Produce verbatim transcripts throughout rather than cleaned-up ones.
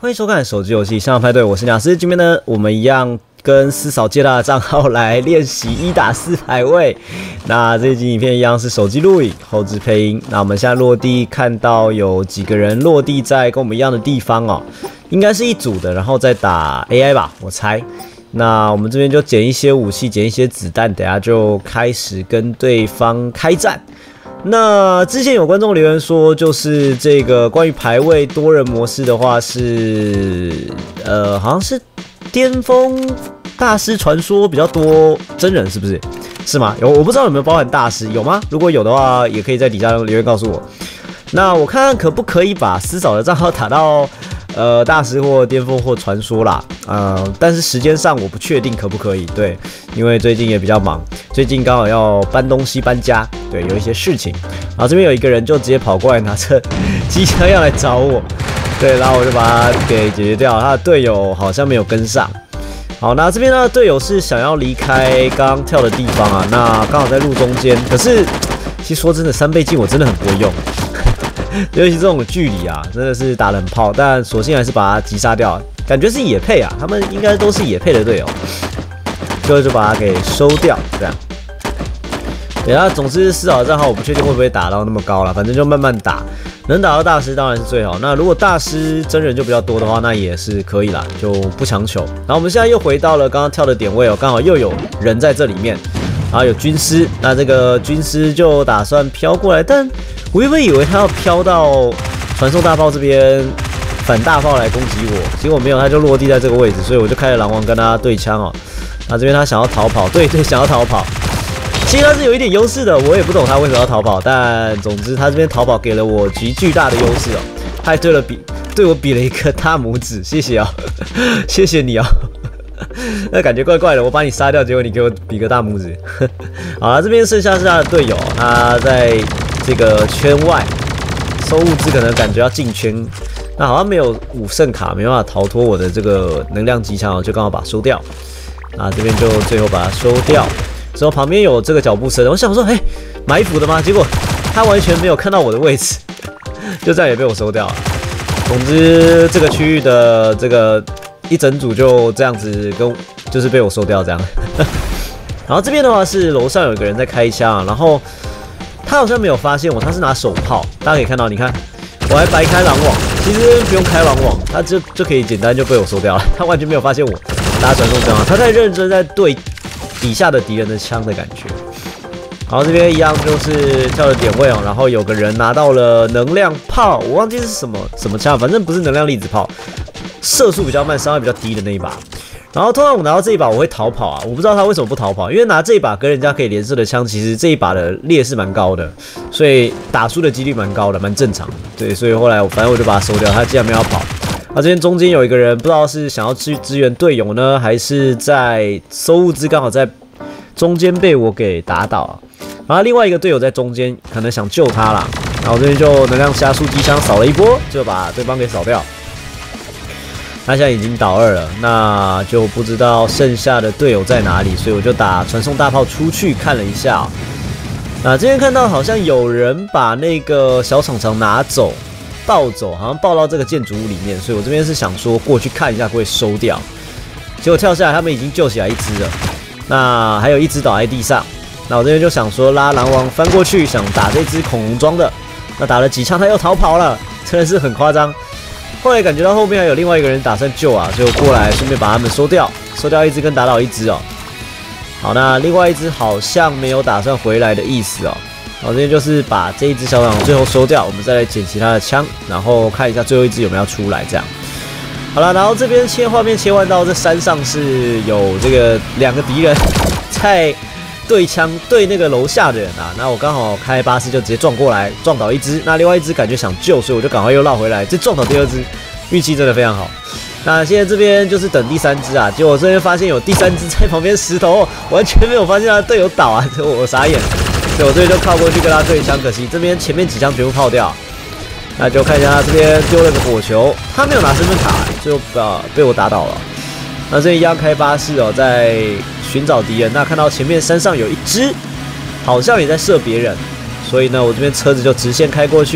欢迎收看手机游戏《香港派对》，我是鸟师。今天呢，我们一样跟司嫂借他的账号来练习一打四排位。那这集影片一样是手机录影，后置配音。那我们现在落地看到有几个人落地在跟我们一样的地方哦，应该是一组的，然后再打 A I 吧，我猜。那我们这边就捡一些武器，捡一些子弹，等下就开始跟对方开战。那之前有观众留言说，就是这个关于排位多人模式的话是，呃，好像是巅峰大师传说比较多真人，是不是？是吗？有，我不知道有没有包含大师，有吗？如果有的话，也可以在底下留言告诉我。那我看看可不可以把司嫂的账号打到呃大师或巅峰或传说啦，呃，但是时间上我不确定可不可以，对，因为最近也比较忙，最近刚好要搬东西搬家，对，有一些事情。然后这边有一个人就直接跑过来拿着机枪要来找我，对，然后我就把他给解决掉，他的队友好像没有跟上。好，那这边呢，队友是想要离开刚刚跳的地方啊，那刚好在路中间，可是其实说真的，三倍镜我真的很不会用。尤其这种距离啊，真的是打冷炮，但索性还是把他击杀掉。感觉是野配啊，他们应该都是野配的队友，就就把他给收掉，这样。对啊，总之司嫂的账号我不确定会不会打到那么高了，反正就慢慢打，能打到大师当然是最好。那如果大师真人就比较多的话，那也是可以啦，就不强求。然后我们现在又回到了刚刚跳的点位哦，刚好又有人在这里面，然后有军师，那这个军师就打算飘过来，但我原本以为他要飘到传送大炮这边反大炮来攻击我，结果没有，他就落地在这个位置，所以我就开了狼王跟他对枪哦。那这边他想要逃跑，对对，想要逃跑。其实他是有一点优势的，我也不懂他为什么要逃跑，但总之他这边逃跑给了我极巨大的优势哦。他还对了比对我比了一个大拇指，谢谢啊、哦，谢谢你啊、哦。那感觉怪怪的，我把你杀掉，结果你给我比个大拇指。好了，这边剩下是他的队友，他在这个圈外收物资，可能感觉要进圈，那好像没有武圣卡，没办法逃脱我的这个能量机枪，就刚好把它收掉。啊，这边就最后把它收掉。之后旁边有这个脚步声，我想说，哎、欸，埋伏的吗？结果他完全没有看到我的位置，就这样也被我收掉了。总之，这个区域的这个一整组就这样子跟就是被我收掉这样。然后这边的话是楼上有一个人在开枪，然后他好像没有发现我，他是拿手炮，大家可以看到，你看我还白开狼网，其实不用开狼网，他就就可以简单就被我收掉了，他完全没有发现我打传送枪，他太认真在对底下的敌人的枪的感觉。好，这边一样就是跳了点位哦，然后有个人拿到了能量炮，我忘记是什么什么枪，反正不是能量粒子炮，射速比较慢，伤害比较低的那一把。然后通常我拿到这一把我会逃跑啊，我不知道他为什么不逃跑，因为拿这一把跟人家可以连射的枪，其实这一把的劣势蛮高的，所以打输的几率蛮高的，蛮正常的。对，所以后来我反正我就把它收掉，他既然没有跑。那这边中间有一个人，不知道是想要去支援队友呢，还是在收物资，刚好在中间被我给打倒啊。然后另外一个队友在中间，可能想救他啦。然后这边就能量加速机枪扫了一波，就把对方给扫掉。他现在已经倒二了，那就不知道剩下的队友在哪里，所以我就打传送大炮出去看了一下、哦。那这边看到好像有人把那个小厂长拿走。抱走，好像抱到这个建筑物里面，所以我这边是想说过去看一下会不会收掉，结果跳下来，他们已经救起来一只了，那还有一只倒在地上，那我这边就想说拉狼王翻过去，想打这只恐龙装的，那打了几枪他又逃跑了，真的是很夸张。后来感觉到后面还有另外一个人打算救啊，就过来顺便把他们收掉，收掉一只跟打倒一只哦。好，那另外一只好像没有打算回来的意思哦。好，这边就是把这一只小厂最后收掉，我们再来捡其他的枪，然后看一下最后一只有没有要出来，这样。好了，然后这边切画面切换到这山上是有这个两个敌人在对枪对那个楼下的人啊，那我刚好开巴士就直接撞过来，撞倒一只，那另外一只感觉想救，所以我就赶快又绕回来，这撞倒第二只，运气真的非常好。那现在这边就是等第三只啊，结果我这边发现有第三只在旁边石头，完全没有发现他的队友倒啊，这我傻眼。所以我这边就靠过去跟他对枪，可惜这边前面几枪全部炮掉，那就看一下他这边丢了个火球，他没有拿身份卡，就把被我打倒了。那这边一样开巴士哦，在寻找敌人。那看到前面山上有一只，好像也在射别人，所以呢，我这边车子就直线开过去，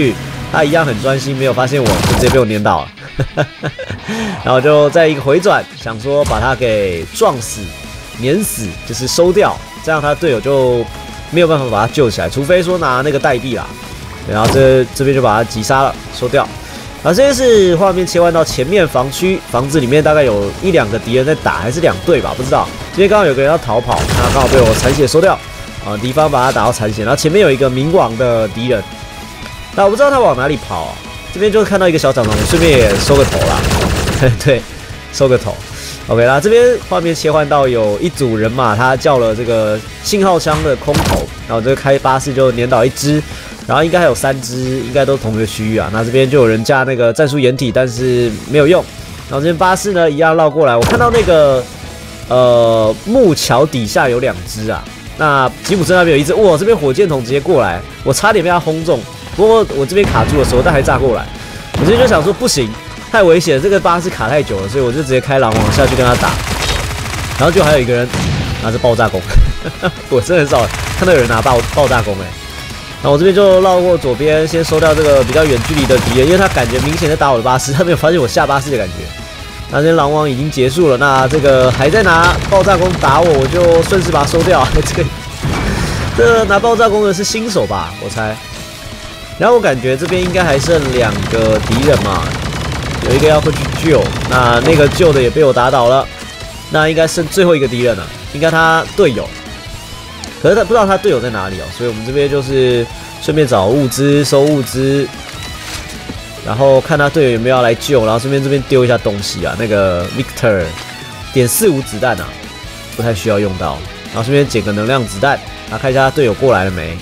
他一样很专心，没有发现我，就直接被我碾倒了。然后就在一个回转，想说把他给撞死、碾死，就是收掉，这样他队友就没有办法把他救起来，除非说拿那个代币啦。然后这这边就把他击杀了，收掉。然后这边是画面切换到前面房区，房子里面大概有一两个敌人在打，还是两队吧，不知道。这边刚好有个人要逃跑，那刚好被我残血收掉。啊，敌方把他打到残血，然后前面有一个冥王的敌人，那我不知道他往哪里跑啊。这边就看到一个小长虫，顺便也收个头啦。对，收个头。OK 啦，这边画面切换到有一组人马，他叫了这个信号枪的空投，然后这个开巴士就碾倒一只，然后应该还有三只，应该都同一个区域啊。那这边就有人架那个战术掩体，但是没有用。然后这边巴士呢一样绕过来，我看到那个呃木桥底下有两只啊。那吉普车那边有一只，哇，这边火箭筒直接过来，我差点被他轰中。不过我这边卡住了，手弹还炸过来，我这边就想说不行，太危险了，这个巴士卡太久了，所以我就直接开狼王下去跟他打。然后就还有一个人拿着爆炸弓，我真的很少看到有人拿爆爆炸弓哎。那我这边就绕过左边，先收掉这个比较远距离的敌人，因为他感觉明显在打我的巴士，他没有发现我下巴士的感觉。那这边狼王已经结束了，那这个还在拿爆炸弓打我，我就顺势把它收掉。这个这个拿爆炸弓的是新手吧，我猜。然后我感觉这边应该还剩两个敌人嘛，有一个要会去救，那那个救的也被我打倒了，那应该剩最后一个敌人了，应该他队友，可是他不知道他队友在哪里哦，所以我们这边就是顺便找物资、收物资。然后看他队友有没有要来救，然后顺便这边丢一下东西啊。那个 Victor 点四五子弹啊，不太需要用到。然后顺便捡个能量子弹，然后看一下他队友过来了没。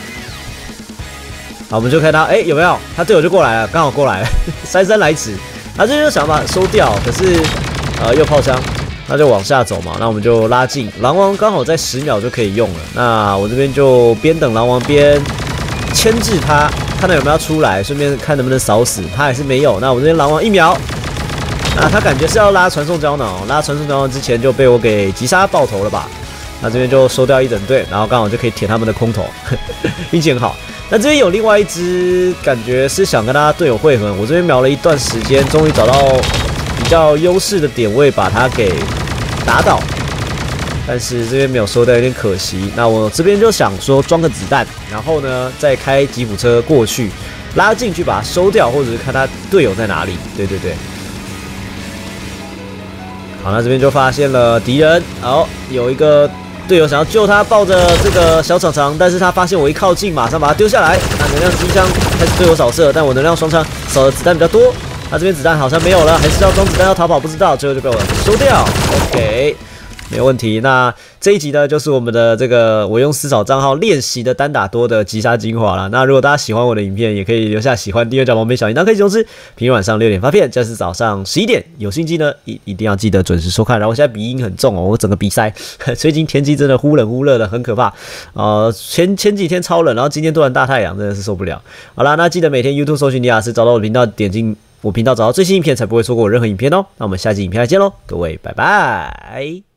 好，我们就看他，哎，有没有？他队友就过来了，刚好过来了，姗姗来迟。然后这边就想把它收掉，可是呃又炮枪，那就往下走嘛。那我们就拉近，狼王刚好在十秒就可以用了。那我这边就边等狼王边牵制他。看他有没有要出来，顺便看能不能扫死他，还是没有。那我这边狼王一秒，那他感觉是要拉传送胶囊，拉传送胶囊之前就被我给击杀爆头了吧？那这边就收掉一整队，然后刚好就可以舔他们的空投，运气很好。那这边有另外一只，感觉是想跟他队友汇合，我这边瞄了一段时间，终于找到比较优势的点位，把他给打倒。但是这边没有收掉，有点可惜。那我这边就想说装个子弹，然后呢再开吉普车过去，拉进去把它收掉，或者是看他队友在哪里。对对对。好，那这边就发现了敌人，好，有一个队友想要救他，抱着这个小长长，但是他发现我一靠近，马上把他丢下来。那能量机枪开始对我扫射，但我能量双枪扫的子弹比较多。那这边子弹好像没有了，还是要装子弹要逃跑，不知道，最后就被我收掉。OK。没有问题，那这一集呢，就是我们的这个我用私扫账号练习的单打多的击杀精华了。那如果大家喜欢我的影片，也可以留下喜欢、订阅、加旁边小铃铛，可以同时平日晚上六点发片，这是早上十一点有心机呢，一一定要记得准时收看。然后我现在鼻音很重哦，我整个鼻塞，最近天气真的忽冷忽热的，很可怕。呃，前前几天超冷，然后今天突然大太阳，真的是受不了。好啦，那记得每天 YouTube 搜寻尼亚斯，找到我的频道，点进我频道找到最新影片，才不会错过我任何影片哦。那我们下期影片再见喽，各位，拜拜。